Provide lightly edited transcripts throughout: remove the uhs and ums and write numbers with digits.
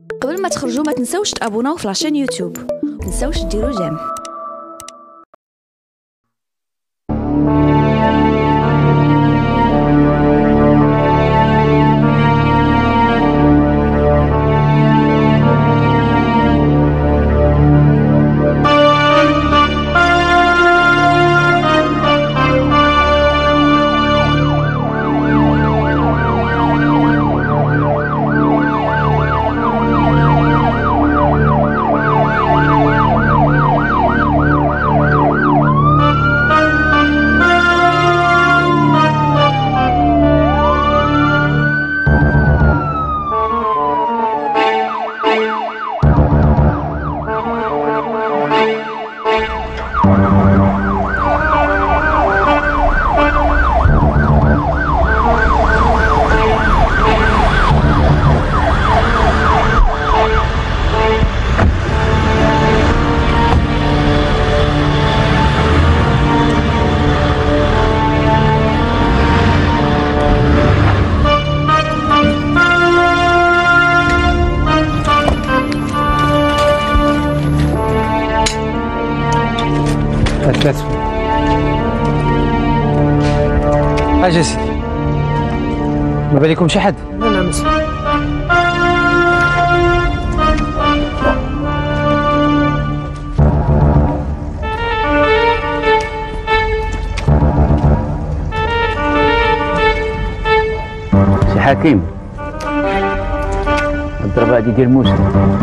قبل ما تخرجوا ما تنسوش تابوناو في لاشين يوتيوب، ما تنسوش ديروا جيم. ثلاثة. اجي سيدي. ما بالكم شي حد؟ لا لا مسير. سي حكيم، الضربة هادي ديال موسى.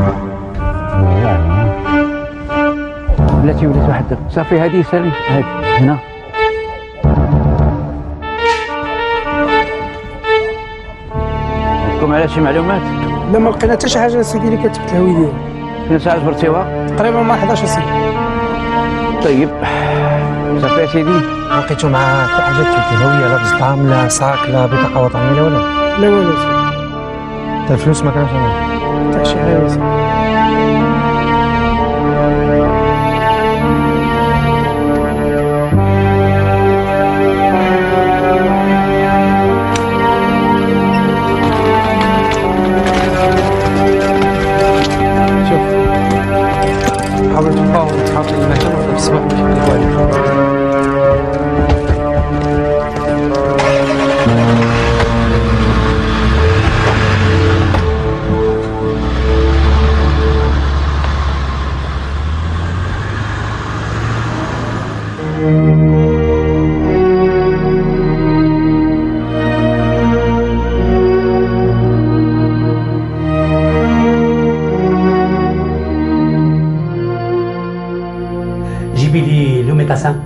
بلاتي ولات واحد صافي. هادي سالي هادي هنا. عندكم على شي معلومات؟ لا ما لقينا حتى شي حاجه سيدي اللي كتبت الهويه ديالو. فين ساعة جبرتيوها؟ تقريبا مع 11 سيدي. طيب صافي يا سيدي. لقيتو معاه حتى حاجه تثبت الهويه، لا بسطام لا صاك لا بطاقه وطنيه لا والو؟ لا والو سيدي. حتى الفلوس ما كانش معاه حتى شي حاجه سيدي. حاول تبقاو تحاول المكان ولا بالصباح باش يقلبوا عليك. جيبي لي لو ميداسان.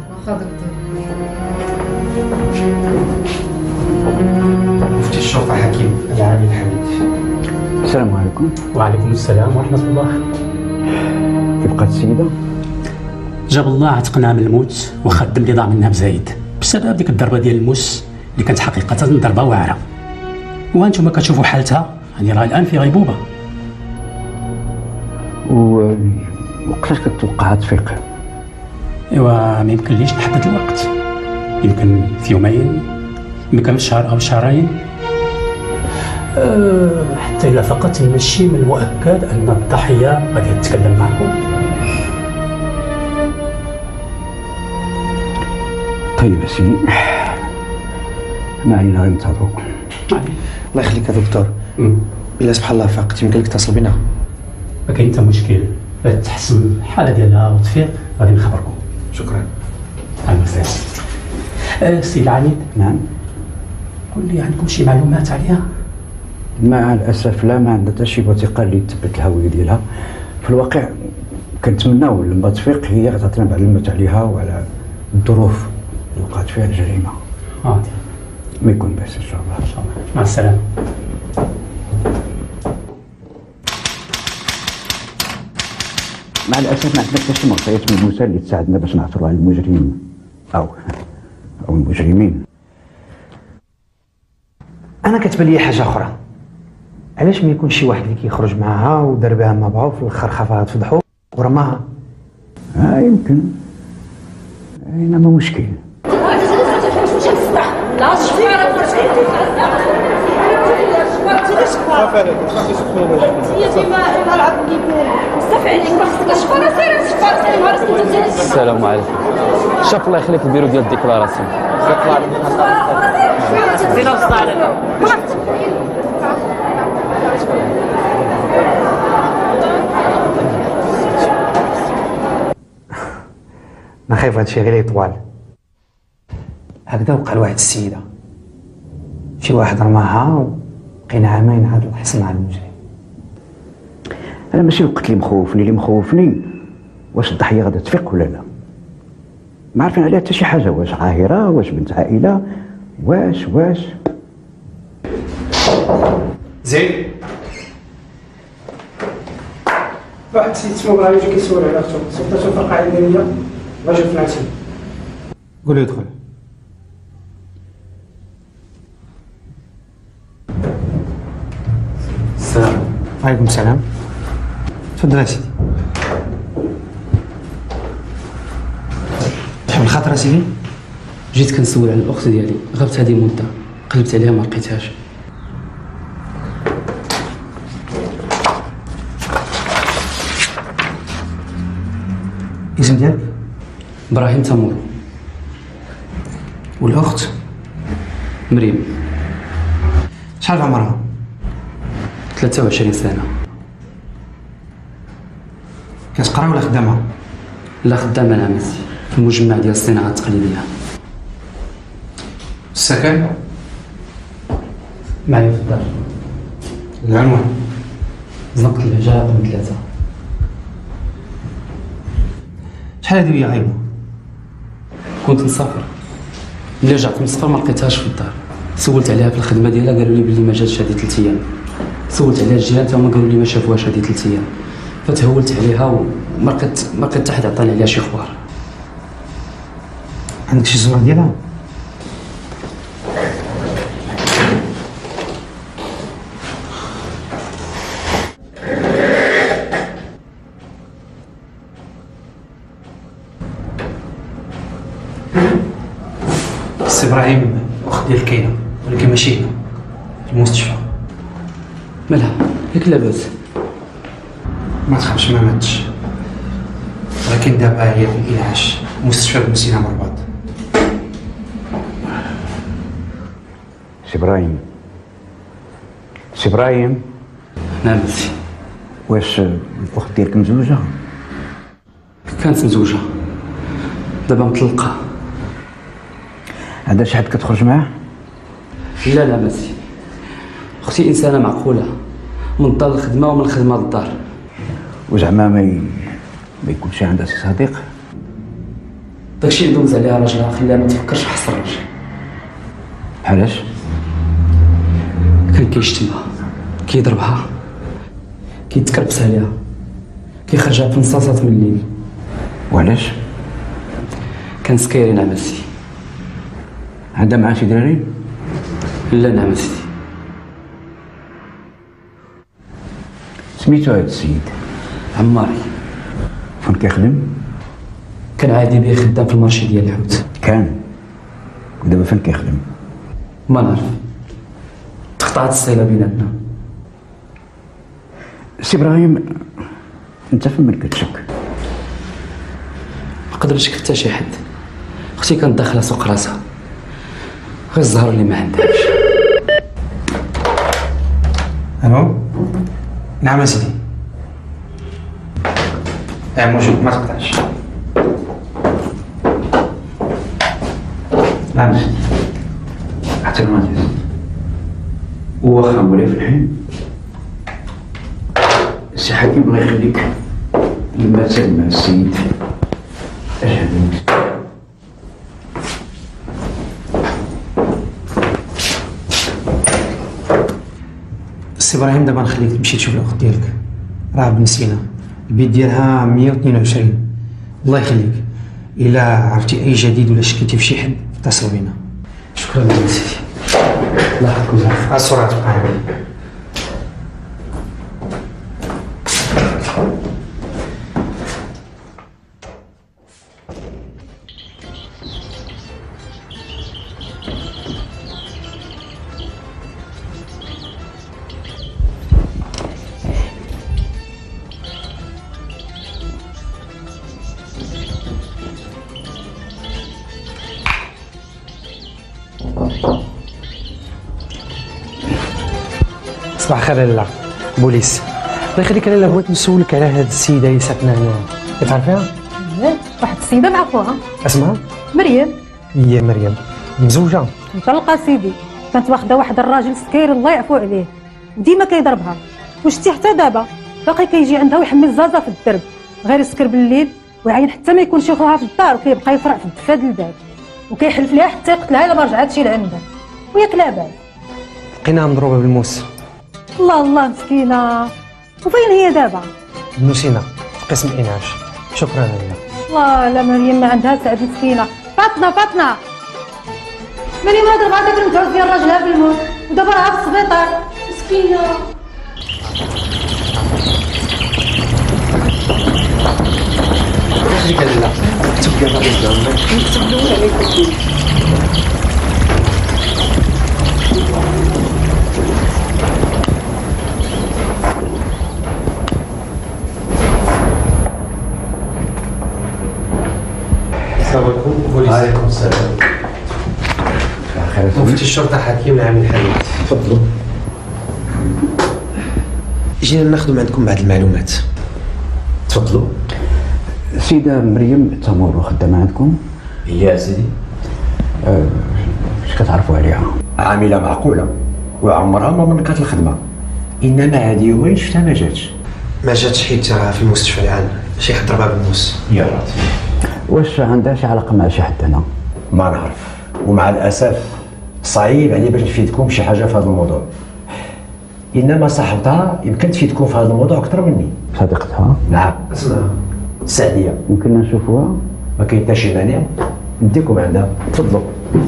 مفتي الشرطه حكيم العالي الحميد. السلام عليكم. وعليكم السلام ورحمة الله. كيف بقات السيدة؟ جاب الله عتقنا من الموت وخدم لي ضاع منها بزايد بسبب ديك الضربة ديال الموس اللي كانت حقيقة ضربة واعرة. وانتم كتشوفوا حالتها يعني راه الآن في غيبوبة. وقتاش كتوقع تفيق؟ ايوا ما يمكنليش نحدد الوقت، يمكن في يومين، يمكن شهر او شهرين. حتى الا فقط ماشي من المؤكد ان الضحيه غادي تتكلم معكم. طيب يا سيدي، ما علينا غير ننتظروا. الله يخليك يا دكتور. الا سبحان الله فاقت يمكن لك تتصل بنا. ما كاين حتى مشكل، تحسن الحاله ديالها وتفيق غادي نخبركم. شكرا. على السلامه. السيد العميد. نعم. قول لي عندكم شي معلومات عليها؟ مع الاسف لا، ما عندنا حتى شي وثيقه اللي تثبت الهويه ديالها. في الواقع كنتمناو لما تفيق هي غتعطينا معلومات عليها وعلى الظروف اللي وقعت فيها الجريمه. ما يكون بأس ان شاء الله. ان شاء الله. مع السلامه. مع الاسف ما عندنا حتى شي معطيات ملموسه اللي تساعدنا باش نعثروا على المجرم او المجرمين. انا كتبان لي حاجه اخرى، علاش ما يكونش شي واحد اللي كيخرج معاها ودار بها مع بعض في الاخر خافها تفضحو ورماها؟ يمكن. ما مشكل. لا السلام عليكم. شاف الله يخليك البيرو ديال الديكلاراسيون. انا خايف هادشي غير يطوال. هكذا وقع لواحد السيده، شي واحد رماها وبقينا عامين عاد الحصن على المجرم. انا ماشي الوقت اللي مخوفني واش الضحيه غادا تفيق ولا لا. ما عارفين عليها حتى شي حاجه، واش عاهره، واش بنت عائله، واش زين واحد السيد اسمه ابراهيم جا كيسول على اختو، صيفطاتو في القاعده الدينيه باش فلاتي. قول له يدخل. السلام عليكم. السلام. تفضل يا سيدي. تحب الخاطر سيدي؟ جيت كنسول على الاخت ديالي، غابت هذه مده، قلبت عليها ما لقيتهاش. الاسم ديالك؟ ابراهيم تمور. والاخت؟ مريم. شحال عمرها؟ 23 سنه. كتقرا ولا خدامه؟ لا خدامه نعمتي في المجمع ديال الصناعه التقليديه. السكن؟ معايا في الدار. العنوان؟ زنقة الهجاء رقم 3. شحال هادي وهي غايبه؟ كنت مسافر، ملي رجعت من السفر ما لقيتهاش في الدار. سولت عليها في الخدمه ديالها، قالوا لي بلي ما جاتش هذه 3 ايام. سولت عليها الجيران حتى هما قالوا لي ما شافوهاش هذه 3 ايام. فتهولت عليها وما لقيت حتى حد عطاني عليها شي اخبار. عندك شي صورة ديالها؟ السي ابراهيم اخت ديال كاينه، ولكن ماشي هنا، في المستشفى. مالها؟ ياك لاباس؟ ما تخافش ما ماتش، ولكن دابا هي في الانعاش، مستشفى بمسينا مرباط. سي ابراهيم. نعم سي. واش الاخت ديالك مزوجه؟ كانت مزوجه، دابا مطلقه. عندها شي حد كتخرج معاه؟ لا ما سي. اختي انسانه معقوله، من الدار للخدمه ومن الخدمه للدار. وزعما ما يكونش عندها شي صديق؟ داكشي اللي دوز عليها راجلها خلاها ما تفكرش في حس الراجل. علاش؟ كان كيشتمها، كيضربها، كيتكربس عليها، كيخرجها في نصاصات من الليل. وعلاش؟ كان سكيري نعم سي. عندها معاه شي دراري؟ لا نعم سي. سميتو هاد السيد؟ عماري. فين كيخدم؟ كان عادي بيه خدام في المارشي ديال الحوت. كان؟ ودابا فين كيخدم؟ ما نعرف، تقطعت الصله بيناتنا. سي ابراهيم، انت فين من كتشك؟ نقدر نشك حتى شي حد. اختي كانت داخله سوق راسها، غير الزهر اللي ما عندهاش. الو؟ نعم يا سيدي. موجود، ما تقطعش. نعم سيدي. حتى المهندس واخا مولاي في الحين. سي حكيم الله يخليك، لما تسلم السيد اشهد لك. السي ابراهيم دابا نخليك تمشي تشوف الاخت ديالك، راه بنسينا، البيت ديالها 122. الله يخليك، الا عرفتي اي جديد ولا شكيتي في شي حد اتصل بينا. شكرا لك سيدي، الله يحفظكم العافيه. على السرعه تبقى. صباح الخير لاله بوليس. الله يخليك لاله، بغيت نسولك على هاد السيده اللي ساكنه هنا، كتعرفيها؟ واحد السيده مع خوها اسمها مريم. هي مريم مزوجه؟ مطلقه سيدي، كانت واخده واحد الراجل سكير الله يعفو عليه وديما كيضربها، وشتي حتى دابا باقي كيجي عندها ويحمل الزازه في الدرب، غير يسكر بالليل ويعين حتى ما يكونش خوها في الدار، وكيبقى يفرع في الدفا ديال الباب وكيحلف ليها حتى يقتلها الا ما رجعتش لعندها، وياك لا باس. لقيناها مضروبه بالموس. الله الله مسكينه، وفين هي دابا؟ بنوسينا في قسم الانعاش. شكرا لاله. الله لا مريم ما عندها سعد مسكينه. فاطمه مريم هاد ضربات داك المتعوز ديال راجلها بالموت ودابا راها في السبيطار مسكينه. خليك لاله تبقى غادي تدعمك تسلموا عليكم. السلام عليكم بوليس. وعليكم السلام. مفتي الشرطه حكيم العام الحديث. تفضلوا. جينا ناخذ من عندكم بعض المعلومات. تفضلوا. السيده مريم تمور خدامه عندكم؟ هي سيدي اش كتعرفوا عليها؟ عامله معقوله وعمرها ما منكت الخدمه، انما هذه يومين شفتها ما جاتش. ما جاتش حيت راه في المستشفى العام، شي حد ضربها بالموس. يا راتي واش عندها شي علاقه مع شي حد هنا؟ ما نعرف، ومع الاسف صعيب علي باش نفيدكم بشي حاجه في هذا الموضوع، انما صاحبتها يمكن تفيدكم في هذا الموضوع اكثر مني. صديقتها؟ نعم اسمها سعديه. يمكننا نشوفوها؟ ما كاين حتى شي مانع، نديكم عندها. تفضلوا.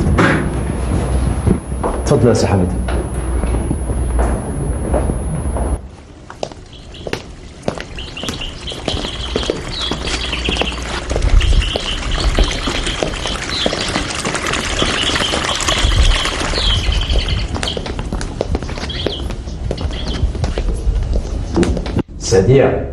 تفضل يا سي حميد. سعديه.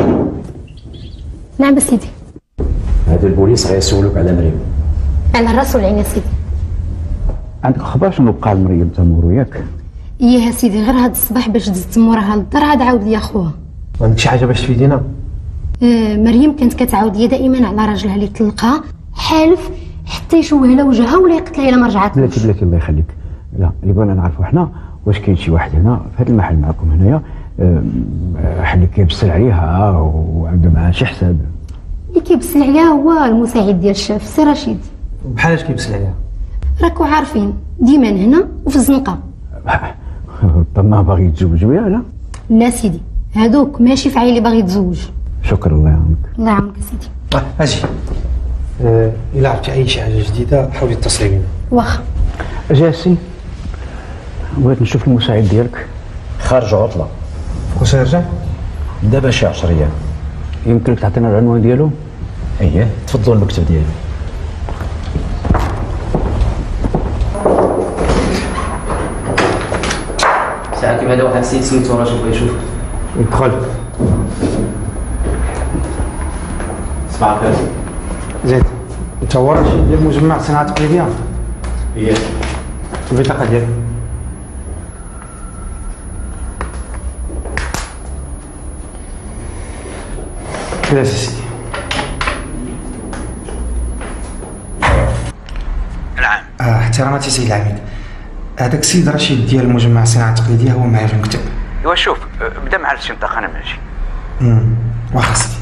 نعم سيدي. هادو البوليس غيسولوك على مريم. على الراس والعين يا سيدي. عندك اخبار شنو بقى لمريم تمور وياك؟ ايه سيدي، غير هاد الصباح باش دزت موراها للدار عاد عاود ليا خوها. ما عندك شي حاجه باش تفيدينا؟ مريم كانت كتعاود ليا دائما على راجلها اللي طلقها، حالف حتى يشوه لها وجهها ولا يقتلها الا ما رجعت. بلاتي الله يخليك، لا اللي بغينا نعرفوا حنا واش كاين شي واحد هنا في هذا المحل معكم هنايا اللي كيبسل عليها وعنده معاه شي حساب؟ اللي كيبسل عليها هو المساعد ديال الشاف سي رشيد. بحال اش كيبسل عليها؟ راكو عارفين ديما هنا وفي الزنقه. ربما باغي يتزوج بها؟ لا لا سيدي، هادوك ماشي في عيلي باغي يتزوج. شكرا الله يعاونك. الله يعاونك سيدي. اجي الا عرفتي اي شي حاجه جديده حاولي تتصلي بينا. واخا. جاسي بغيت نشوف المساعد ديالك. خارج عطله. واش يرجع؟ دابا شي 10 ايام. يمكنك تعطينا العنوان ديالو؟ اييه تفضلوا المكتب ديالي. ساعة كيما هذا واحد السيد سميتو راشد بغا يشوفك. ادخل. صباح الخير. زيد انت هو رشيد ديال مجمع الصناعه التقليديه؟ ايه. البطاقه ديالك. كذا سيدي. نعم. احتراماتي سيد العميد، هذاك السيد رشيد ديال مجمع الصناعه التقليديه هو معايا في المكتب. ايوا شوف بدا مع الاستنطاق انا ماشي. واخا سيدي.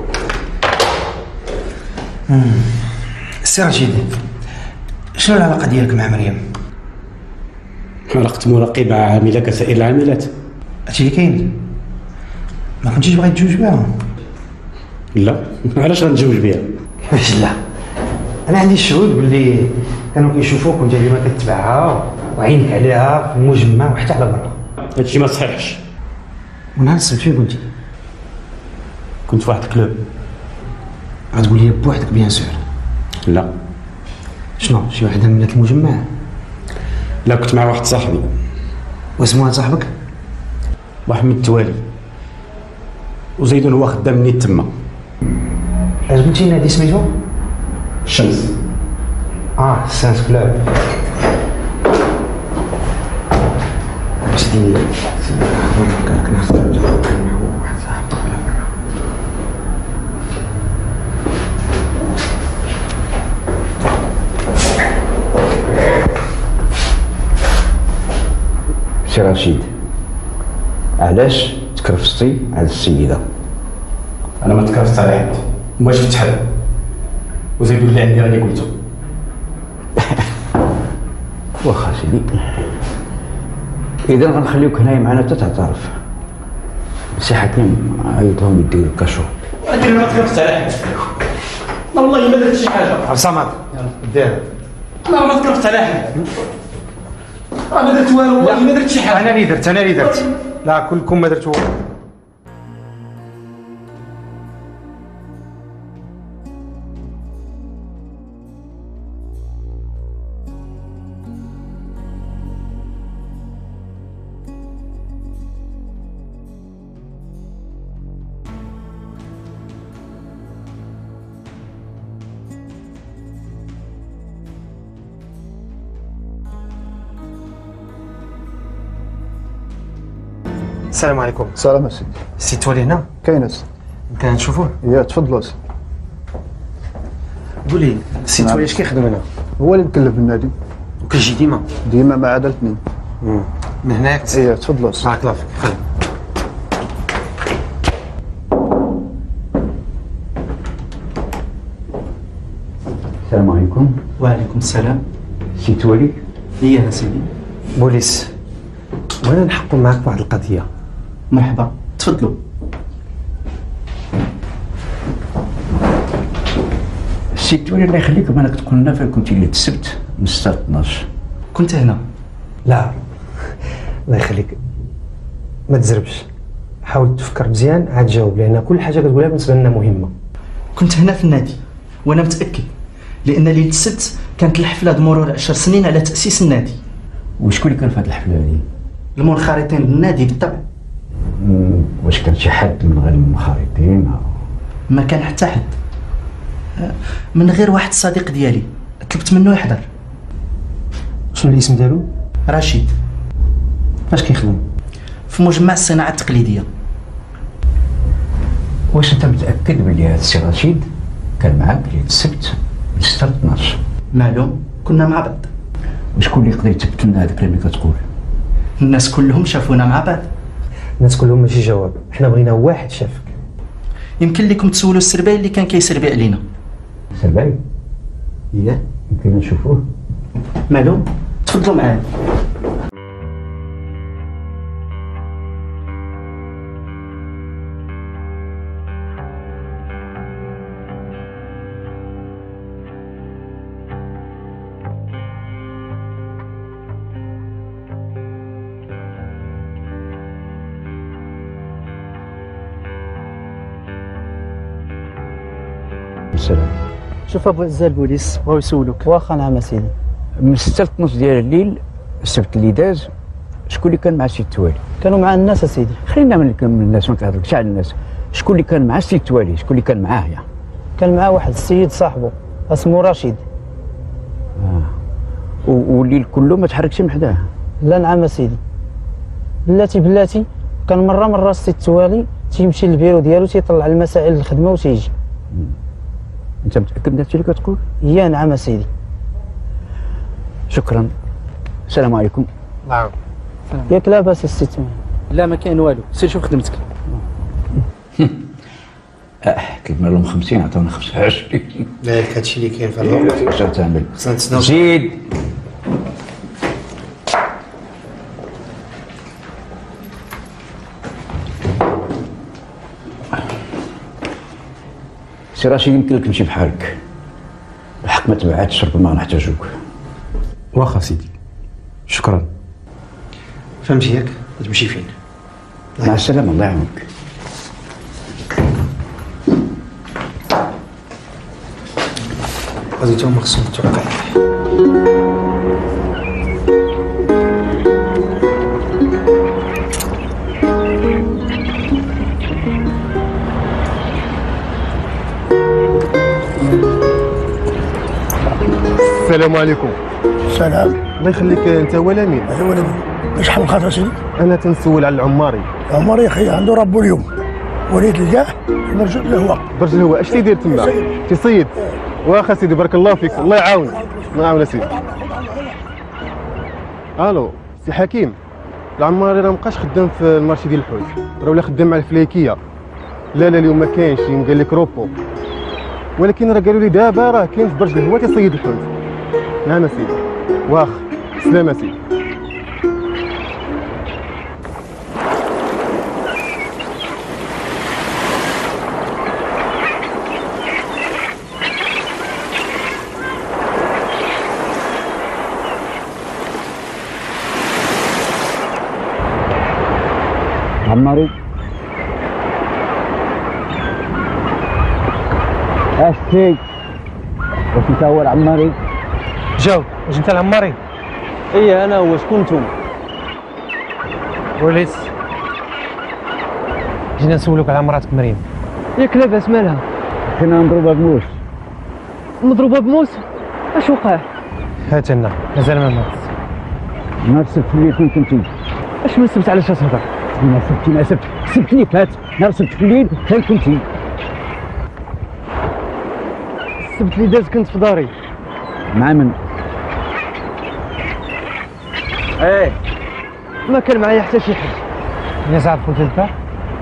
السي رشيد، شنو العلاقه ديالك مع مريم؟ علاقة مراقبة عاملة كسائر العاملات. هادشي اللي كاين؟ ما كنتيش باغي تجوج بها؟ لا، علاش غنتزوج بها؟ كيفاش لا؟ انا عندي الشهود باللي كانوا كيشوفوك وانت ديما كتبعها وعينك عليها في المجمع وحتى على برا. هادشي ما صحيحش. ونهار السبت فين كنتي؟ كنت في واحد الكلوب. غتقول لي بوحدك بيان سور؟ لا. شنو؟ شي وحده من بنات المجمع؟ لا، كنت مع واحد صاحبي. واسمو صاحبك؟ محمد التوالي. وزيدون هو خدام نيت تما. اش قلتي نادي سميتو؟ الشمس. سانس كلوب. سيدي سي رشيد، علاش تكرفستي على السيده؟ انا ما تكرفت على حد وما شفت حد، وزيدوا اللي عندي راني قلتو. واخا سيدي، اذا غنخليوك هنايا معنا حتى تعترف. سي حكيم عيط لهم يديروا الكاشو. ولكن ما تكرفت على حد، انا والله ما درت شي حاجه. عبد الصمد دير. انا ما تكرفت على حد، انا ما درت والو والله ما درت شي حاجه. انا اللي درت، لا كلكم ما درتوا والو. السلام عليكم. سلام اسيدي. سي تولي هنا؟ كاين اسيدي. يمكن نشوفوه؟ يا تفضلوا اسيدي. قول لي سي تولي اش كيخدم هنا؟ هو اللي مكلف بالنادي. وكيجي ديما؟ ديما ما عدا الاثنين. من هناك؟ ايه تفضلوا اسيدي. بارك الله فيك. خير. السلام عليكم. وعليكم السلام. سي تولي؟ هي يا سيدي. بوليس، وانا نحقق معك واحد القضيه. مرحبا، تفضلوا. سي تولي الله يخليك، مالك تقول لنا فين كنتي ليله السبت من 6 ل 12؟ كنت هنا. لا الله يخليك ما تزربش، حاول تفكر مزيان عاد جاوب، لان كل حاجه كتقولها بالنسبه لنا مهمه. كنت هنا في النادي وانا متاكد، لان ليله السبت كانت الحفله بمرور 10 سنين على تاسيس النادي. وشكون اللي كان في هذه الحفله هذه؟ المنخرطين بالنادي بالطبع. واش كان شي حد من غير المنخرطين؟ ما كان حتى حد، من غير واحد الصديق ديالي طلبت منه يحضر. شنو الاسم ديالو؟ رشيد. فاش كيخدم؟ في مجمع الصناعه التقليديه. واش انت متاكد بلي هذا السي رشيد كان معاك ليله السبت من 6 ل 12؟ معلوم، كنا مع بعض. وشكون اللي يقدر يثبت لنا هذا الكلام اللي كتقول؟ الناس كلهم شافونا مع بعض. الناس كلهم ماشي جواب، حنا بغينا واحد شافك. يمكن لكم تسولوا السرباي اللي كان كيسربي علينا. سرباي؟ اييه. يمكن نشوفوه؟ معلوم، تفضلوا معايا. السلام. شوف ابو عزة البوليس بغاو يسولوك. واخا نعم اسيدي. من 6 ل 12 ديال الليل السبت اللي داز، شكون اللي كان مع السي التوالي؟ كانوا مع الناس اسيدي. خلينا من الناس، ما كنهضركش على الناس. شكون اللي كان مع السي التوالي؟ شكون اللي كان معاه؟ يعني كان معاه واحد السيد صاحبه اسمه رشيد. والليل كله ما تحركش من حداه؟ لا نعم اسيدي. بلاتي كان مره السي التوالي تيمشي للبيرو ديالو تيطلع المسائل الخدمه وتيجي. انت متاكد من هادشي اللي كتقول؟ يا نعم اسيدي. شكرا. السلام عليكم. نعم. ياك لاباس السي التوالي؟ لا ما كاين والو، سير شوف خدمتك. طلبنا لهم 50 عطاونا 25. لا هادشي اللي كاين في الوقت. واش غتعمل؟ خصنا نتسناو. زيد. سي رشيد يمكن لك تمشي بحالك، الحق ما تبعاتش، ربما نحتاجوك. واخا سيدي، شكرا. فهمتي ياك؟ تمشي فين؟ مع السلامة، الله يعاونك. غادي توما خصهم توقع. السلام عليكم. السلام. الله يخليك، انت هو الامين؟ ايوا الامين. شحال من خاطر سيدي؟ انا تنسول على العماري. العماري يا اخي عنده ربو اليوم، وليت لقاه في برج الهواء. برج الهواء اش تيدير تما؟ تيصيد. واخا سيدي بارك الله فيك، الله يعاونك. الله يعاون سيدي. الو سي حكيم، العماري راه مابقاش خدام في المارشي ديال الحوت، راه ولا خدام مع الفليكيه. لا اليوم ما كاينش، قال لك روبو، ولكن راه قالوا لي دابا راه كاين في برج الهواء تيصيد الحوت. نعم سيدي. واخا سلامة سيدي. عماري اشتي واش انت هو العماري؟ جاوب، واش انت العماري؟ ايه انا هو. شكون نتوما؟ وليت جينا نسولوك على مراتك مريم. ياك لاباس مالها؟ كنا مضروبه بموس. مضروبه بموس؟ اش وقع؟ هات لنا مازال ما مات. نهار السبت في الليل فين كنتي؟ اش من السبت علاش تهضر؟ نهار السبت السبت اللي فات، نهار السبت في الليل فين كنتي؟ السبت اللي داز كنت في داري. مع من؟ ايه ما كان معايا حتى شي حد. يا ساعة دخلت للباب؟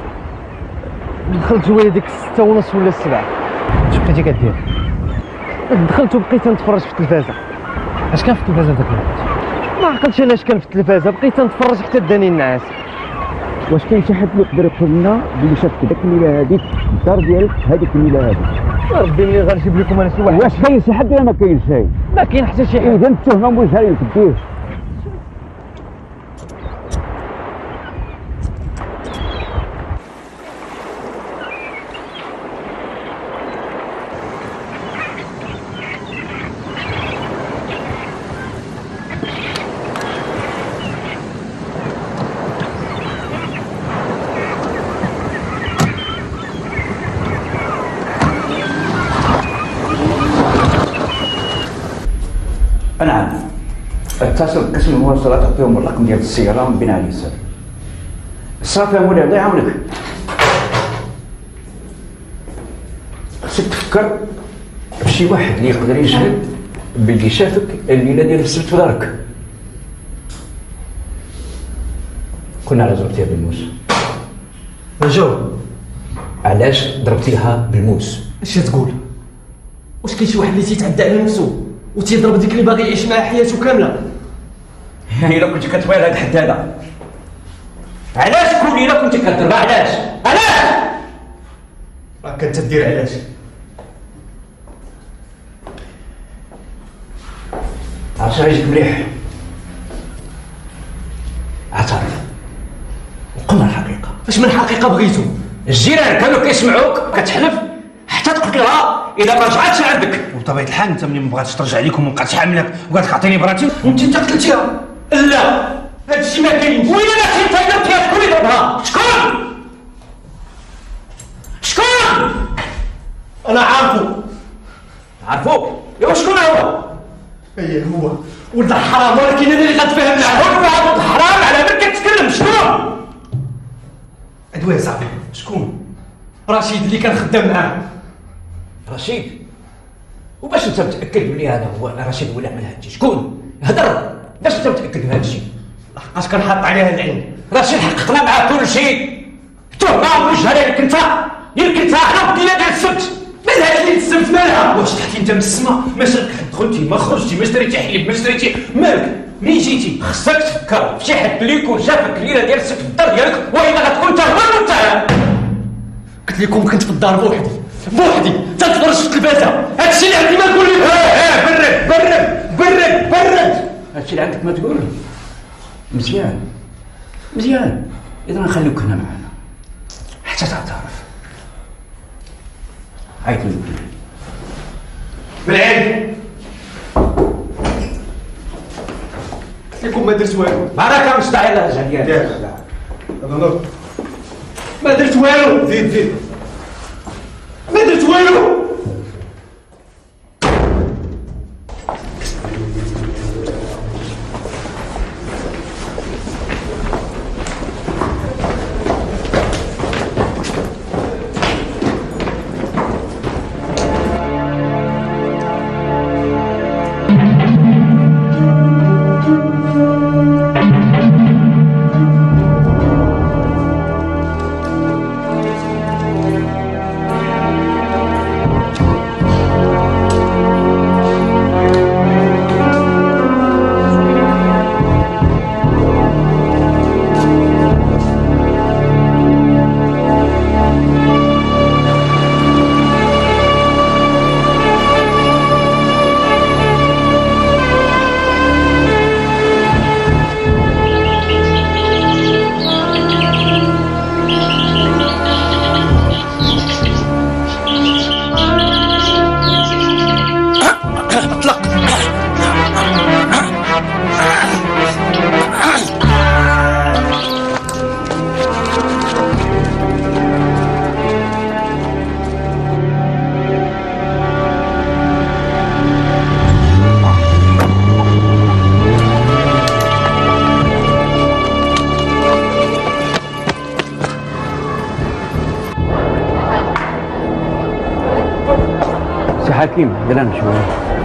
دخلت جويه ديك 6:30 ولا 7. اش بقيتي كدير؟ دخلت وبقيت نتفرج في التلفازه. اش كان في التلفازه ذاك الوقت؟ ما عقلتش انا اش كان في التلفازه، بقيت نتفرج حتى داني النعاس. واش كاين شي حد اللي يقدر يطلب لنا اللي شافك داك الليله هذيك الدار ديالك هذيك الليله هذيك؟ ربي ملي غنجيب لكم انا شي واحد. واش كاين شي حد ولا ما كاينش شي؟ ما كاين حتى شي حد. اذا التهمه موجهه لك دير. نعم، اتصل بقسم المواصلات عطيهم الرقم ديال السياره ونبين عليه السر. صافي مولاي الله يعاونك. خصك تفكر بشي واحد اللي يقدر يشهد باللي شافك الليله ديال السبت في دارك. كنا على ضربتيها بالموس. جاوب. علاش ضربتيها بالموس؟ اش تقول؟ واش كاين شي واحد اللي تيتعدى على نفسه وتيضرب ديك اللي باغي يعيش معها حياته كامله؟ يعني الا كنت كتبغي هذا الحد هذا، علاش كل ليله كنت كضربها؟ علاش؟ راك كنت دير علاش؟ عرفتي غيجيك مليح، اعترف وقلنا الحقيقه. اش من حقيقه بغيتو؟ الجيران كانوا كيسمعوك كتحلف حتى تقتل لها اذا ما رجعتش عندك. وبطبيعه الحال انت ملي ما بغاتش ترجع لكم وبقات حاملك وقالت لك عطيني براتي وانت انت قتلتيها. لا هادشي ما كاينش. وين انا كنت ضربتيها؟ شكون اللي ضربها؟ شكون؟ انا عارفو. ايوا شكون هو؟ ايه هو ولد الحرام، ولكن انا اللي غنتفاهم معاه. شكون ولد الحرام؟ على بالك كتكلم. شكون؟ ادوي صاحبي. شكون؟ رشيد اللي كان خدام معاه. رشيد؟ وباش انت متاكد بلي هذا هو رشيد ولا عمل هادشي؟ شكون؟ هضر، باش انت متاكد بهذا الشيء؟ لحقاش كنحط عليها العين. رشيد حققنا معاه كل شيء. تهمه موجهه لك انت، يمكن حنا في ديال السبت. مال هاد الليل السبت مالها؟ واش تحتي انت من السما؟ ما دخلتي ما خرجتي ما شريتي حليب ما شريتي مالك؟ منين جيتي؟ خصك تفكر في شي حد اللي يكون شافك الليله ديال السبت في الدار ديالك، والا غتكون انت هو المتهم. قلت لكم كنت في الدار بوحدي تنتفرج في التلفازه. هادشي اللي عندي ما نقول لك. برد. هادشي اللي عندك ما تقول. مزيان اذا نخليوك هنا معنا حتى تعترف. عيط لي بالعين. قلت لكم ما درت والو. معركه مستعيله جهيان. ما درت والو. زيد ما درت والو. سي حكيم درنا شويه.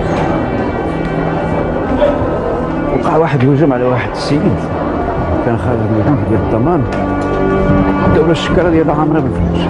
وقع واحد هجوم على واحد السيد كان خارج من البنك ديال الضمان. الدولة الشكارة ديالها عامرة بالفلوس.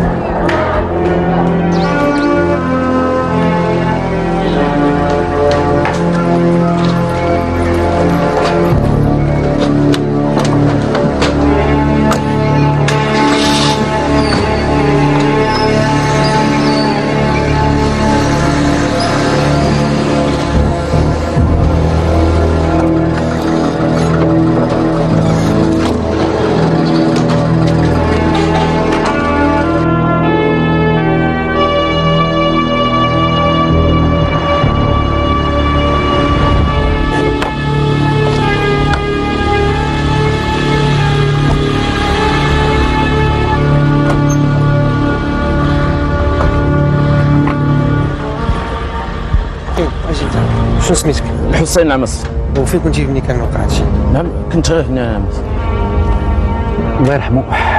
شنو سميتك؟ حسين نعمس. وفين كنتي ملي كان وقع هادشي؟ نعم كنت غير هنا نعمس. الله يرحمه.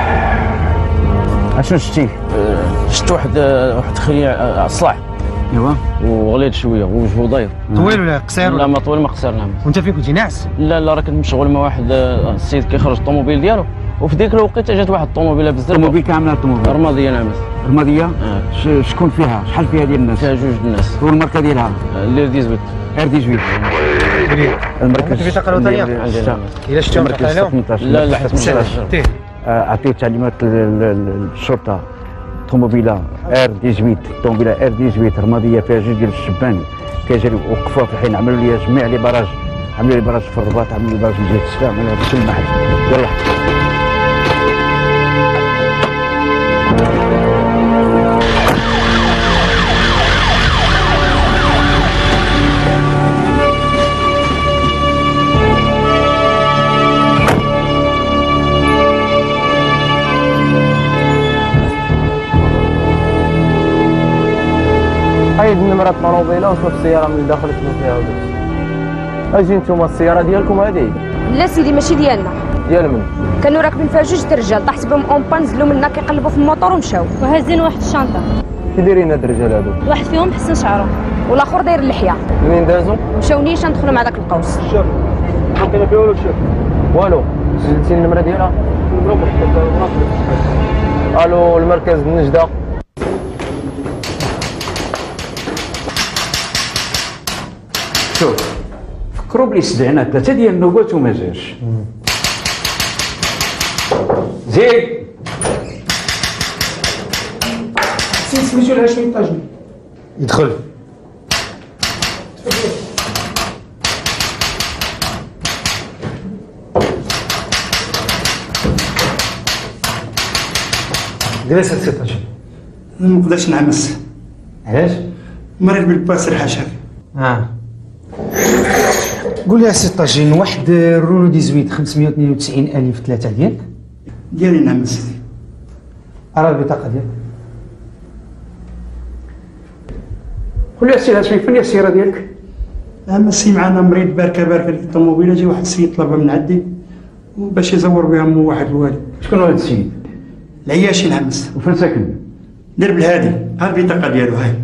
اشنو شتي؟ شفت واحد خلية صلاح. ايوا. وغليظ شويه ووجهه ضاير. طويل ولا قصير؟ لا ما طويل ما قصير نعم. وانت فين كنتي ناعس؟ لا راه كنت مشغول مع واحد السيد كيخرج الطوموبيل ديالو، وفي ديك الوقيته جات واحد الطوموبيله بزاف. الطوموبيل كامله الطوموبيل؟ رماديه نعمس. رماديه؟ شكون فيها؟ شحال فيها ديال الناس؟ فيها جوج الناس. والماركه ديالها؟ لير 18. ار 18. المركز في بطاقه وطنيه؟ الا شفتيهم المركز 18. لا حتى 18. اعطيت تعليمات للشرطه. طوموبيله ار 18 طوموبيله ار 18 رماديه فيها جوج ديال الشبان كيجريو وقفوها في الحين عملوا لي جميع لي براج، عملوا لي براج في الرباط، عملوا لي براج من جهه السلام، عملوا في كل محل. يلا حيد نمرة الطوموبيله وشوف السياره من الداخل شنو فيها وداك. اجي نتوما السياره ديالكم هذه؟ لا سيدي ماشي ديالنا. ديال من؟ كانوا راكبين فيها جوج الرجال، طاحت بهم اونبا نزلوا منا كيقلبوا في الموطور ومشاو. وهازين واحد الشنطه. كي دايرين هاد الرجال هادو؟ واحد فيهم حسن شعره والاخر داير اللحيه. منين دازوا؟ مشاو نيشان دخلوا مع داك القوس. شوف ما كاين فيها والو شوف والو. سجلتي النمره ديالها؟ الو المركز النجده. شوف فكروا بلي استدعينا 3 ديال النوبات وما جاش. زيد سميتو الهاشمي الطاجني. يدخل. جلس السي طاجن. ما نقدرش نعمس. علاش؟ مريض بالباسر حاشاك. قول لي السي طاجين، واحد رونو 18 592,000 3 ديالك؟ ديالي نعم سيدي. راه البطاقه ديالك. قول لي السي هاشمي فين هي السياره ديالك؟ ماشي معنا مريض باركه الطوموبيله، جا واحد السيد طلبها من عندي باش يزور بها مو واحد الوالد. شكون هو هذا السيد؟ العياشي نعمس. وفين ساكن؟ درب الهادي، ها البطاقه ديالو هاي.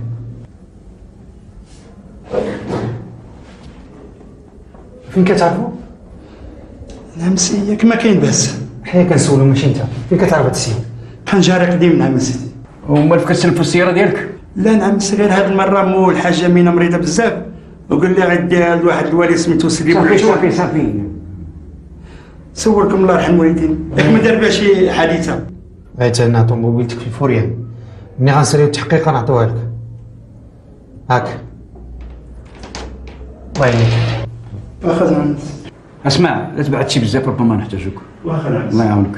فين كتعرفو؟ نعمس ياك ما كاين باس. حنا كنسولو ماشي انت، فين كتعرف هاد السيد؟ كان جاري قديم نعم سيدي. ومال فين كتسلفو السياره ديالك؟ لا نعمس غير هاد المره مو الحاجه مينا مريضه بزاف وقال لي غديها لواحد الوالي سميتو سيدي صافي صوركم الله يرحم الوالدين، ياك ما دار بها شي حادثه. بغيت نعطو موبيلتك في الفوريان، ملي غنساليو التحقيق غنعطوها لك. هاك الله يعينك. واخا نعمس. اسمع لا تبعد شي بزاف ربما نحتاجوك. واخا نعمس. الله يعاونك.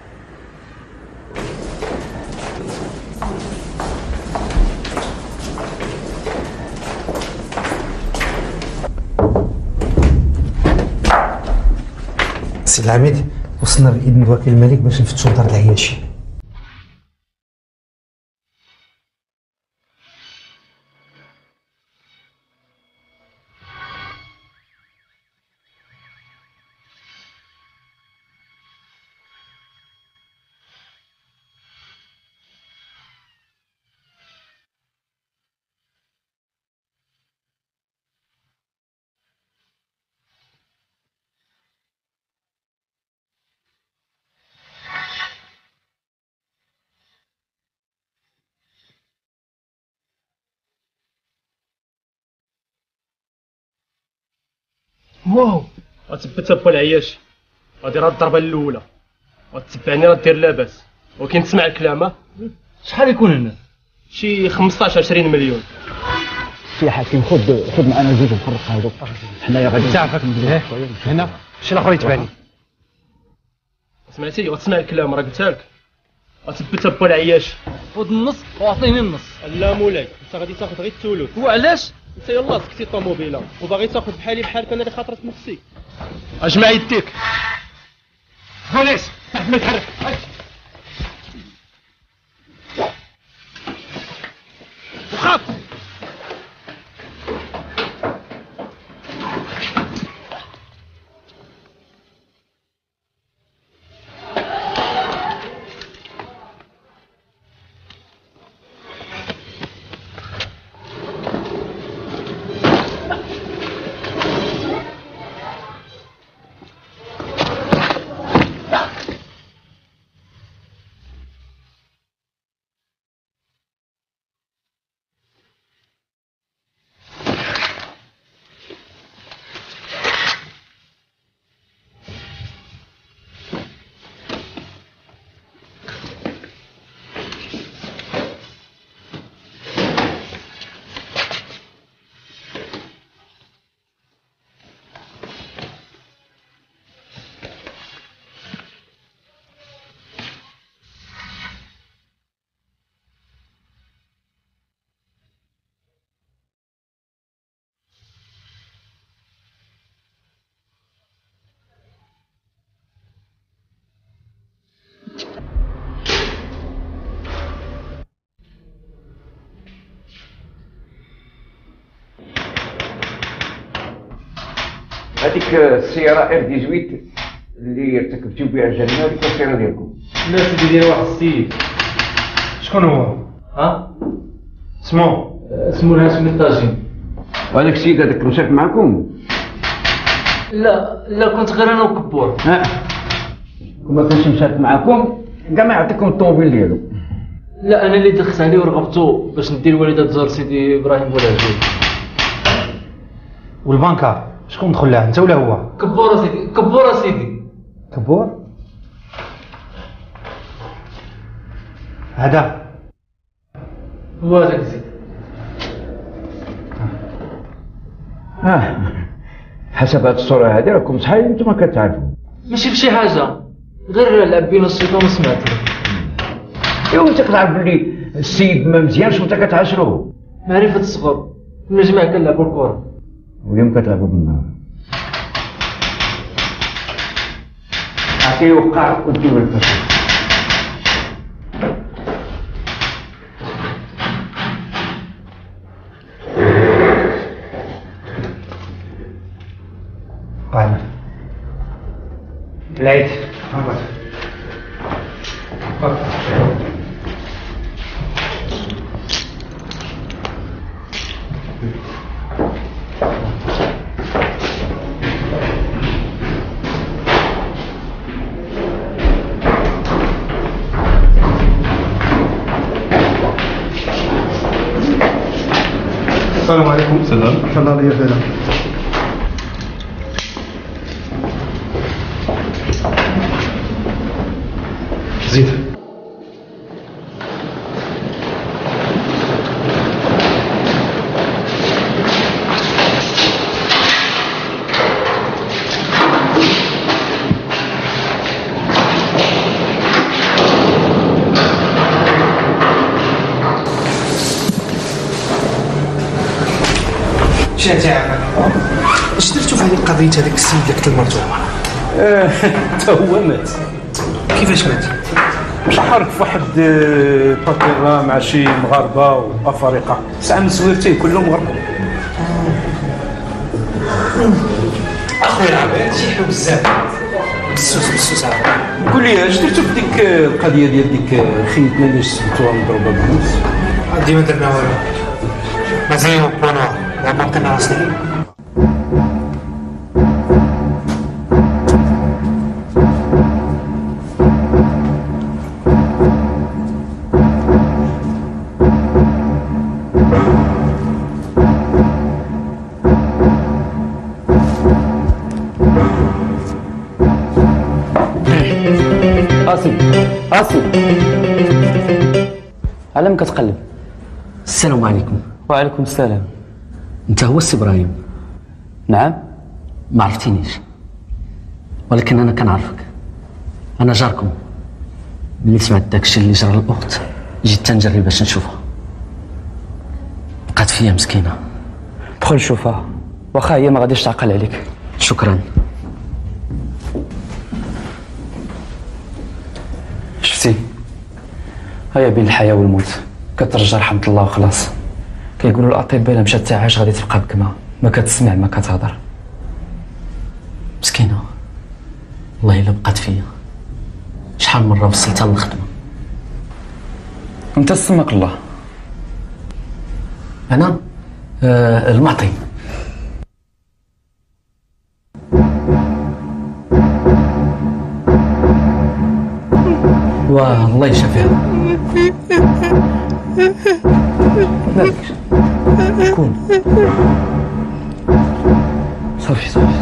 سي العميد وصلنا باذن وكيل الملك باش نفتشوا دار العياشي. واو غتثبتها با العياش، غادي راه الضربه الاولى، غتتبعني راه دير لاباس، ولكن تسمع الكلام. شحال يكون هنا؟ شي 15-20 مليون. سي حكيم خذ معنا زوج نفرق هذوك، حنايا غادي تعرفك هنا شي الاخر يتبعني. سمعتي؟ غتسمع الكلام راه قلتها لك، غتثبتها با العياش. خذ النص واعطيني النص. لا مولاي انت غادي تاخذ غير الثلث. وعلاش؟ انت يلاه سكتي الطوموبيله وباغي تاخذ بحالك انا اللي خاطرت نفسي. اجمع يديك. بوليس ما يتحرك. وخاف. هذيك السيارة ار 18 اللي ارتكبتوا بها الجريمة، هذيك السيارة ديالكم؟ لا سيدي ديال واحد السيد. شكون هو؟ ها؟ سمو؟ اسمو الهاشم الطاجين. وهذاك السيد هذاك مساك معكم؟ لا كنت غير انا وكبور. وما كانش مساك معكم كاع ما يعطيكم الطوموبيل ديالو؟ لا انا اللي دخلت عليه ورغبته باش ندير والدة زار سيدي ابراهيم بولعجول. والبنكة شكون دخل لها انت ولا هو؟ كبور سيدي. كبور؟ هذا هو هذاك السيد. حسب هاد الصورة هادي راكم صحايا نتوما كتعرفوا. ماشي فشي حاجة، غير لعب بينا الشيطان وسمعت. ايوا انت كتعرف بلي السيد ما مزيانش وانت كتعاشرو. معرفة الصغر، كنا جميع كنلعبوا الكورة. واليوم كتلعبوا بالنار. عطيه وقع وانتو بالفصل. قاعدة العيد. السلام عليكم. سلام. تفضل يا فندم. زيد. شنو تعرف؟ اش درتو في هذه القضيه هذاك السيد اللي قتل مرته؟ حتى هو مات. كيفاش مات؟ شحرك في واحد باتيرا مع شي مغاربه وافارقه، ساعه من سويرتين كلهم غرقوا. اخويا هادشي حلو بزاف. بسوس قول لي اش درتو في ديك القضيه ديال ديك خيتنا اللي سبتوها مضروبه بالنص؟ ديما درنا والو، مازال بونوار ما لقينا راسنا. على من كتقلب؟ السلام عليكم. وعليكم السلام. انت هو السي ابراهيم؟ نعم. ما عرفتينيش ولكن انا كنعرفك، انا جاركم. ملي سمعت داكشي اللي جرى للاخت جيت تنجري باش نشوفها، بقات فيا مسكينه. دخل شوفها واخا هي ما غاديش تعقل عليك. شكرا. شفتي هيا بين الحياه والموت، كترجى رحمه الله وخلاص. كيقولوا الاطباء الا مشات تعاش غادي تبقى بكمه، ما كتسمع ما كتهضر. مسكينه والله الا بقات فيا. شحال مره وصلتها للخدمه. انت سماك الله. انا المعطي. والله يشافيها. مالك؟ شكون؟ صافي صافي.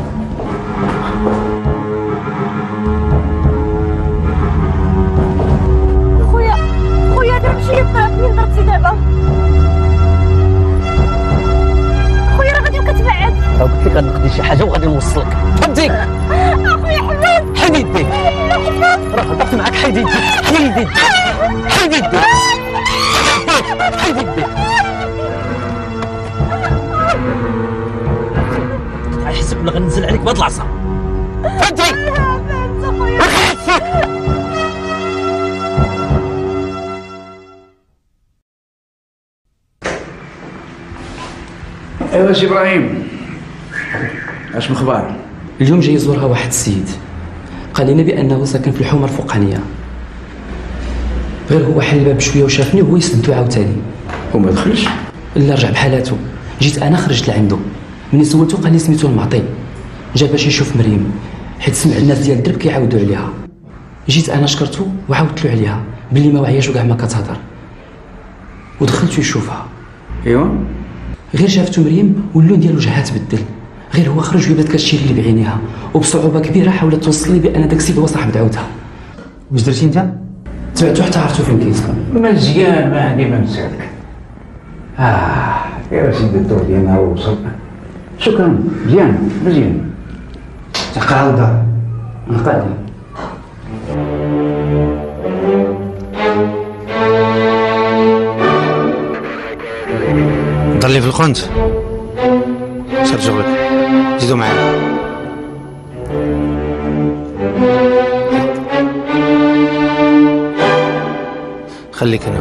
خويا درت شي فين درتي دابا؟ خويا راه غادي كتبعد. قلت لك غنقضي شي حاجه وغادي نوصلك. فهمتي؟ اخويا حماد. حيد يديك. راه هضرت معاك. حيد يديك. حيد يديك. حيد يديك. حيد يديك. غنحسب ولا غننزل عليك بهاد العصا. فهمتي؟ ايوا سي ابراهيم، اش مخبار؟ اليوم جاي يزورها واحد السيد قال لنا بانه ساكن في الحومه الفوقانيه. غير هو حل الباب شويه وشافني وهو يسدو عاوتاني وما دخلش. الا رجع بحالاته. جيت انا خرجت لعنده، ملي سولته قال لي سميتو المعطي. جا باش يشوف مريم حيت سمع الناس ديال الدرب كيعاودوا عليها. جيت انا شكرته وعاودت له عليها باللي ما وعياش وكاع ما كتهضر، ودخلت يشوفها. ايوا غير شافتو مريم واللون ديال وجهها تبدل. غير هو خرج وبدات كتشير لي بعينيها وبصعوبه كبيره حاولت توصل لي بان داك السيد هو صاحب دعوتها. واش درتي انت؟ تبعتو حتى عرفتو فين كيسكن. مزيان، ما عندي ما نسالك. يا سيدي الدور ديالنا هو وصل. شكرا، مزيان مزيان. تقاعد نقعد. ضلي في الكونت. سير شغلك، زيدو معايا. خليك هنا.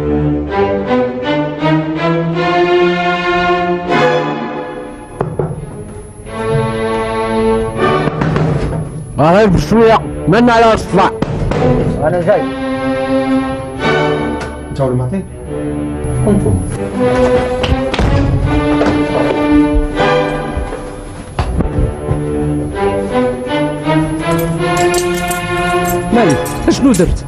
غير بشويه من على الصفا. انا جاي. انت هو المعطي؟ كنتم مالك؟ اشنو درت؟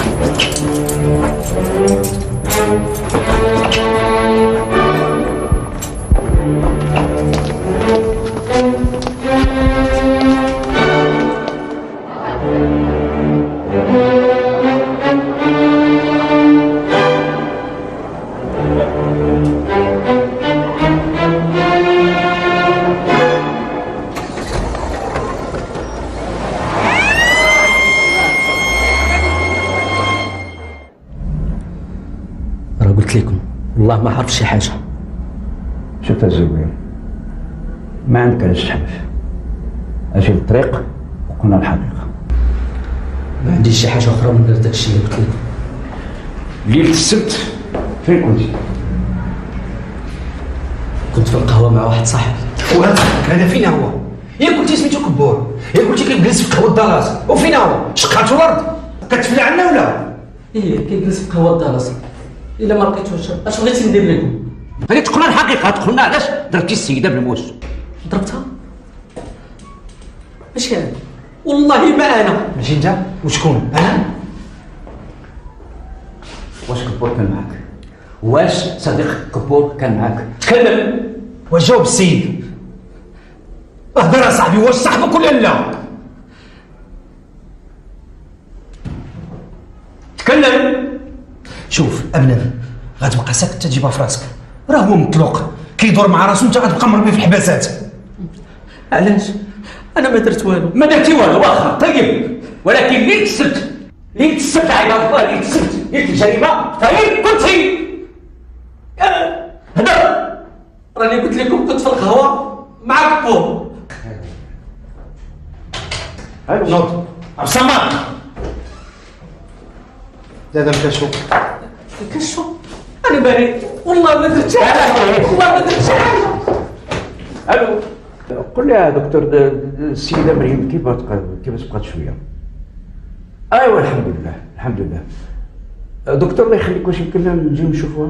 قلت لكم والله ما عرف شي حاجه. شوف الزوين، ما عندك علاش تحلف. اجي للطريق وقلنا الحقيقه. ما عنديش شي حاجه اخرى من غير داكشي اللي قلت لكم. ليله السبت فين كنتي؟ كنت في القهوه مع واحد صاحبي. هذا فين هو؟ يا قلتي سميتو كبور، يا قلتي كيجلس في قهوه الدلاس، وفين هو؟ شقاتو الارض؟ كتفلى عنا ولا؟ ايه كيجلس في قهوه الدلاس. الا ما لقيتوش اش بغيتي ندير لكم؟ هذه تقولنا الحقيقه، تقولنا علاش ضربتي السيده بالموس. ضربتها؟ اش كان؟ والله ما انا. ماشي انت؟ وشكون؟ انا؟ واش كبور كان معاك؟ واش صديق كبور كان معاك؟ تكلم. واش جاوب السيد؟ اهضر يا صاحبي، واش صاحبك ولا لا؟ شوف ابنان غتبقى ساكت تجيبها في راسك، راه هو مطلوق كيدور مع راسو، انت غتبقى مربي في الحباسات. علاش؟ انا ما درت والو. ما درتي والو واخا طيب، ولكن اللي تسبت عباد الله، اللي تسبت ديك الجريمه طيب قلتي هذا راني قلت لكم كنت في القهوه مع كبور. نوض عبد الصمد زاد مكشو كشو انا بريء والله ما درت حاجه، والله ما درت حاجه. الو قول لي يا دكتور السيده مريم كيف تبقات شويه؟ ايوا الحمد لله دكتور الله يخليك، واش يمكن نجيو نشوفوها؟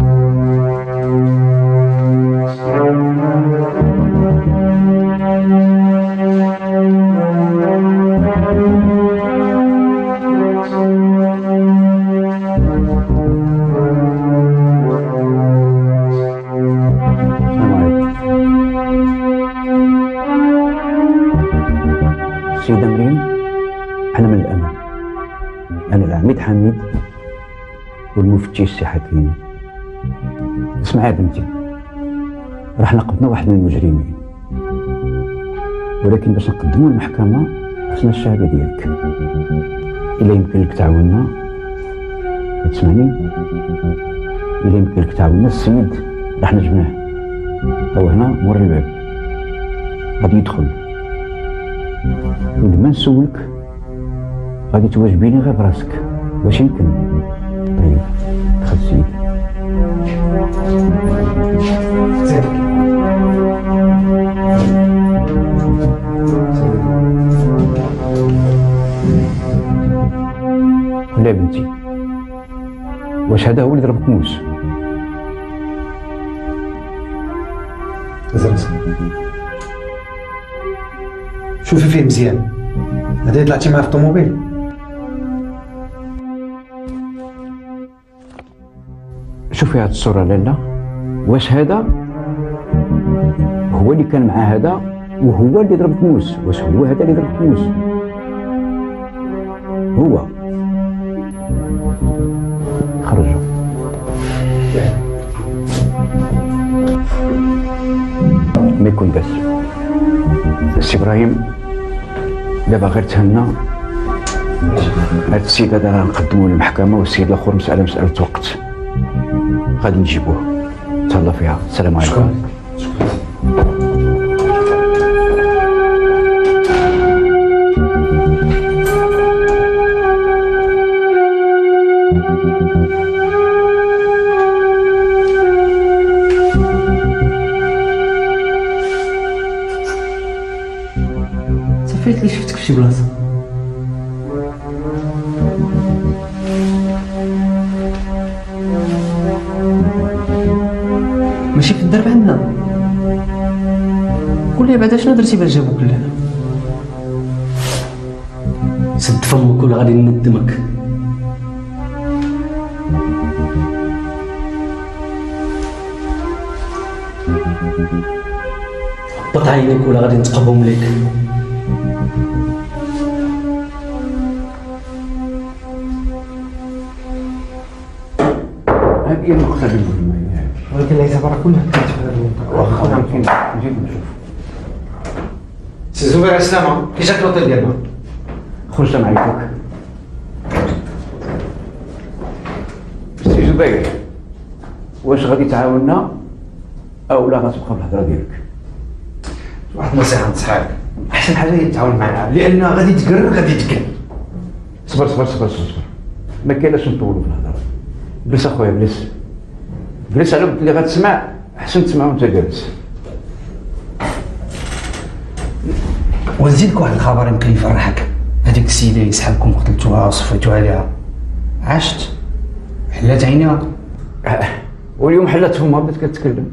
السيدة مريم، أنا من الأمن، أنا العميد حميد والمفتش السي حكيم. اسمعي يا بنتي، راح نقبضنا واحد من المجرمين، ولكن باش نقدمو للمحكمة خصنا الشهادة ديالك. إلا يمكن لك تعاوننا، كتسمعني؟ إلا يمكن لك تعاوننا، السيد راح نجمعه، هو هنا مور الباب غادي يدخل، ولما نسولك غادي تواجبيني غير براسك. واش يمكن؟ طيب دخل السيد. قول يا بنتي، واش هذا هو اللي ضربك موس؟ زرت شوفي فيه مزيان، هذا طلعتي معاه في الطوموبيل. شوفي هاد الصورة لالا، واش هذا هو اللي كان مع هذا وهو اللي ضرب موس؟ واش هو هذا اللي ضرب موس؟ هو خرجوا. ما يكون بس السي ابراهيم دابا غير تهنى، هاد السيد هذا راه نقدموه للمحكمة، والسيد الاخر مسألة وقت غادي نجيبوه. تهلا فيها. السلام عليكم. صافيت لي شفتك في شي بلاصه. ماشي في الدرب عندنا. قول لي بعدا شنو درتي باش جابوك لهنا؟ سد فمك ولا غادي ندمك. حط عينيك ولا غادي نتقبهم ليك. هذه هي المقصد المهمة، ولكن العتبرة كلها كانت في هذه المنطقة. واخا نمشي نشوف. سي زبير السلامة، كي جاك الوطن ديالنا؟ خرج معيتك. سي زبير، واش غادي تعاوننا او لا غتبقى بالهضرة ديالك؟ واحد النصيحة نصحك، أحسن حاجة هي تتعاون معنا، لأن غادي تقر غادي تقل. صبر، ما كايناش نطولوا في الهضرة. جلس اخويا جلس على اللي غتسمع، احسن تسمع وانت جالس. ونزيدك واحد الخبر يمكن يفرحك. هذيك السيدة اللي صحابكم قتلتوها وصفيتوها عليها عاشت، حلات عينيها، واليوم حلات فمها بدات كتكلم.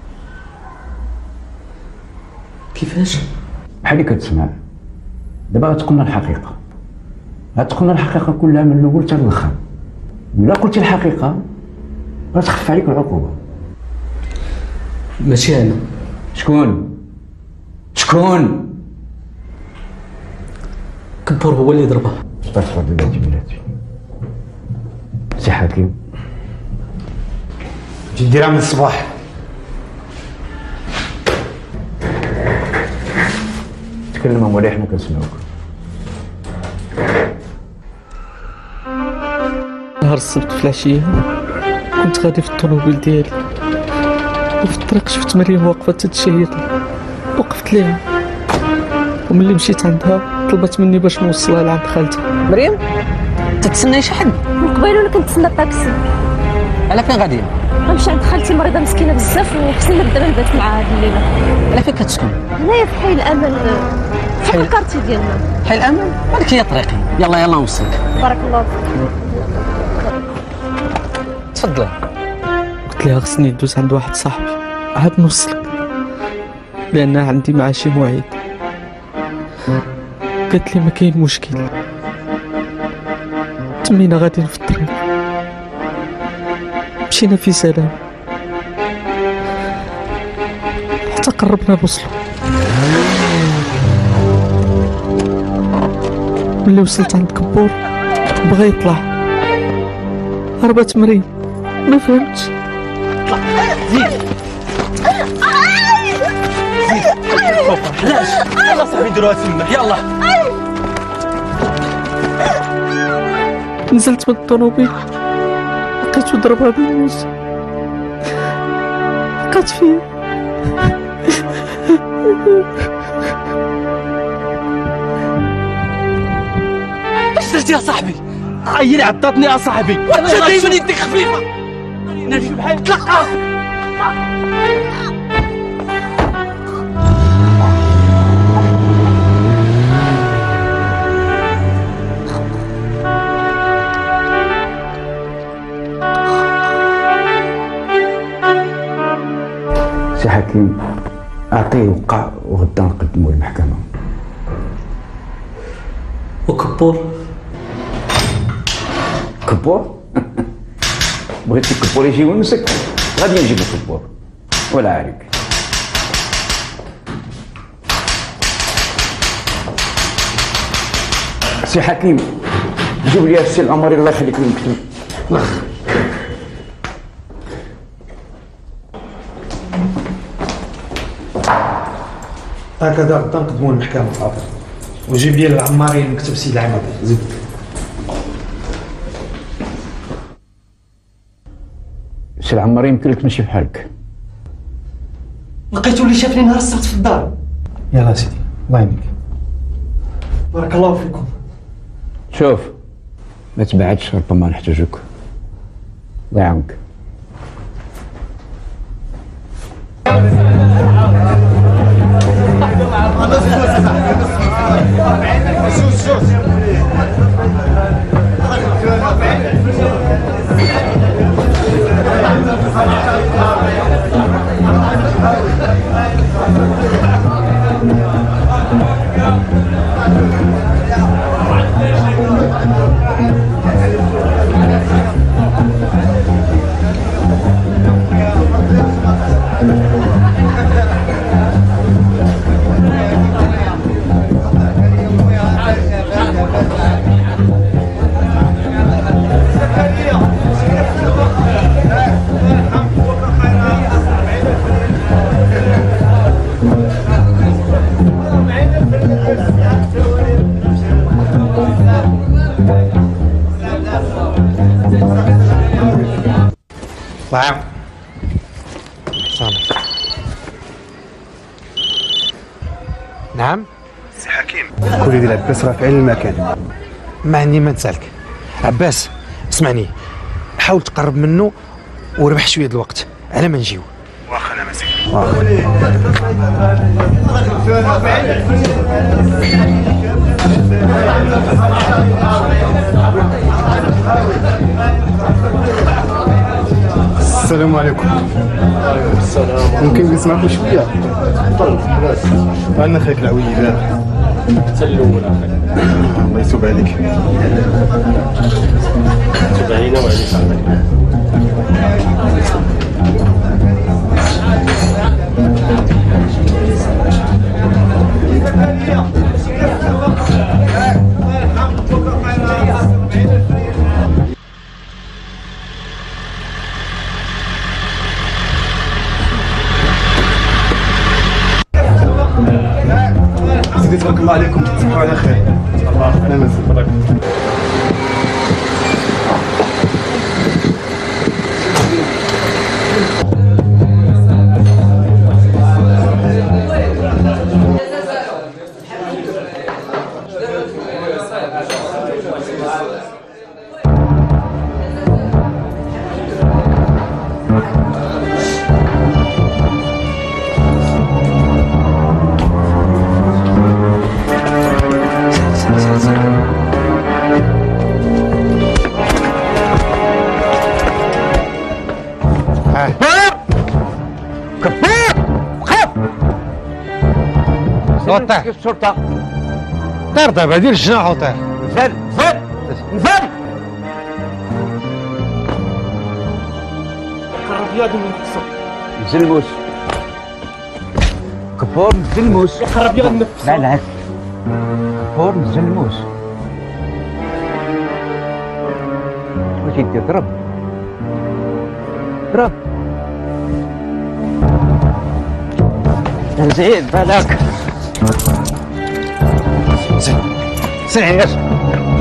كيفاش؟ بحال اللي كتسمع. دابا غتقولنا الحقيقة، غتقولنا الحقيقة كلها من الأول حتى للآخر. إلا قلتي الحقيقة غتخف عليك العقوبة. ماشي أنا. شكون؟ كبور هو اللي ضربها. صبر بلاتي. سي حكيم جي نديرها من الصباح. تكلم مليح حنا كنسمعوك. نهار السبت في العشيه كنت غادي في الطوموبيل ديالي، وفي الطريق شفت مريم واقفه تتشيط لي. وقفت ليها، وملي مشيت عندها طلبت مني باش نوصلها لعند خالتها. مريم تتسناي شي حد؟ من قبيل وانا كنتسنى الطاكسي. على فين غاديه؟ غنمشي عند خالتي مريضه مسكينه بزاف وخصني نبدا نبات معاها هاد الليله. على فين كتسكن؟ هنايا في حي الامل في الكارتي ديالنا. حي الامل؟ هذيك هي طريقي. يلا يلا نوصلك. بارك الله فيك. تفضلي. قلت لها خصني ندوز عند واحد صاحبي عاد نوصلك لان عندي معاه شي موعد. قالت لي ما كاين مشكل. تمينا غاديين في الطريق، مشينا في سلام حتى قربنا بوصلو. ملي وصلت عند كبور بغا يطلع، هربت مريم ما فهمتش. زيد علاش؟ يلا صاحبي نديروها تما. يلا نزلت من الطوموبيل لقيتو ضربها بالموس، بقات فيا. اش درتي يا صاحبي؟ هي عطاتني يا صاحبي. وانت دايما يديك خفيفه. نمشي بحال تلقى. سي حكيم اعطيه وقع وغدا نقدموه للمحكمه. وكبور؟ كبور؟ بغيتي كبور يجي ونسك غادي نجيبو كبور ولا عليك. سي حكيم جيب لي السي العمري الله يخليك المكتوب. هكذا غدا نقدموه للمحكمة. حاضر. وجيب لي العماري المكتب سيد العماد. زيد. سي العماري يمكن لك تمشي بحالك. لقيتو اللي شافني نهار السبت في الدار. يلا سيدي الله يعينك. بارك الله فيكم. شوف ما تبعدش ربما نحتاجوك. الله يعاونك. طعام. نعم سي حكيم. وليدي العباس راه في عين المكان. ما عندي ما نسالك. عباس اسمعني، حاول تقرب منه وربح شويه الوقت على ما نجيو. واخا انا مسكين. السلام عليكم. وعليكم السلام. ممكن نسمعكم شويه؟ تفضل. انا خايف العويل. تلون الله يتوب عليك. تب علينا وعليك عمري. سيدي تبارك الله عليكم، تصبحوا على خير. الله يسلمك. تبارك. طير كيف الشرطة؟ طير دابا دير الجناح وطير. نزل نزل نزل. قرب يا دي من نفسه. نزل الموس. كفور نزل الموس. قرب يا نفسه. لا لا. كفور نزل الموس. واش يدير ضرب؟ ضرب. زيد بالك. سير عياش.